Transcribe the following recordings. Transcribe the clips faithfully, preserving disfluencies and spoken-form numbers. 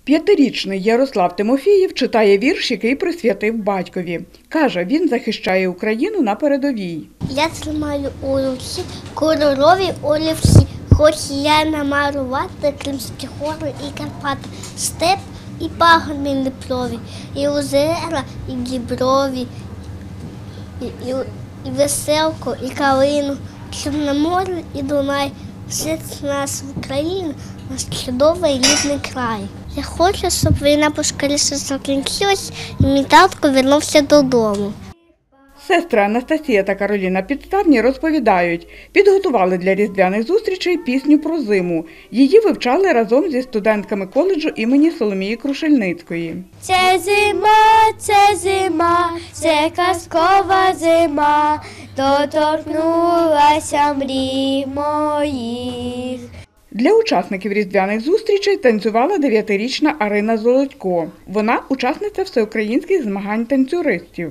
П'ятирічний Ярослав Тимофієв читає вірш, який присвятив батькові. Каже, він захищає Україну на передовій. Я тримаю у руці кольорові олівці, хоч я намалювати Кримські гори і Карпати, степ і пагорби Дніпрові, і озера, і діброві, і, і, і веселку, і калину, Чорне море і Дунай. Все це нас в Україні, наш чудовий рідний край. Я хочу, щоб війна поскоріше закінчилась і мій татко вернувся додому. Сестри Анастасія та Кароліна Підставні розповідають, підготували для різдвяних зустрічей пісню про зиму. Її вивчали разом зі студентками коледжу імені Соломії Крушельницької. Це зима, це зима, це казкова зима, доторкнулася мрій моїх. Для учасників різдвяних зустрічей танцювала дев'ятирічна Арина Золотько. Вона – учасниця всеукраїнських змагань танцюристів.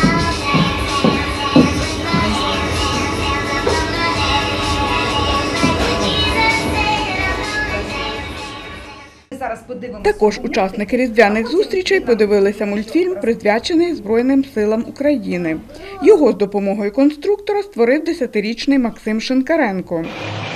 Також учасники різдвяних зустрічей подивилися мультфільм, присвячений Збройним силам України. Його з допомогою конструктора створив десятирічний Максим Шинкаренко.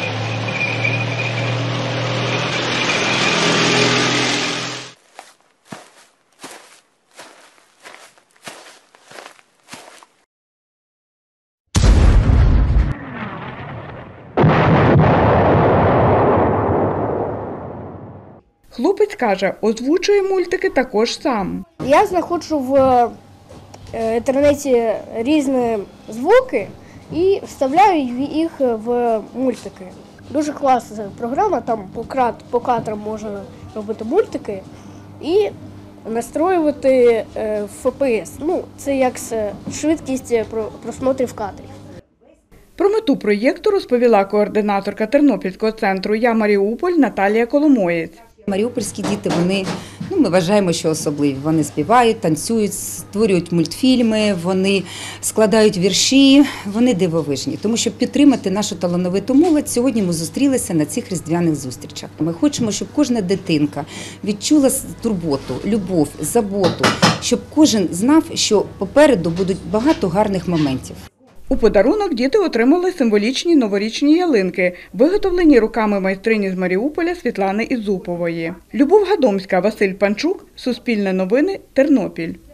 Хлопець каже, озвучує мультики також сам. Я знаходжу в інтернеті різні звуки і вставляю їх в мультики. Дуже класна програма, там по кадрам можна робити мультики і настроювати еф пі ес. Ну, це як швидкість просмотрів кадрів. Про мету проєкту розповіла координаторка Тернопільського центру «Я Маріуполь» Наталія Коломоєць. Маріупольські діти, вони, ну, ми вважаємо, що особливі. Вони співають, танцюють, створюють мультфільми, вони складають вірші, вони дивовижні. Тому щоб підтримати нашу талановиту молодь, сьогодні ми зустрілися на цих різдвяних зустрічах. Ми хочемо, щоб кожна дитинка відчула турботу, любов, заботу, щоб кожен знав, що попереду будуть багато гарних моментів. У подарунок діти отримали символічні новорічні ялинки, виготовлені руками майстрині з Маріуполя Світлани Ізупової. Любов Гадомська, Василь Панчук, Суспільне новини, Тернопіль.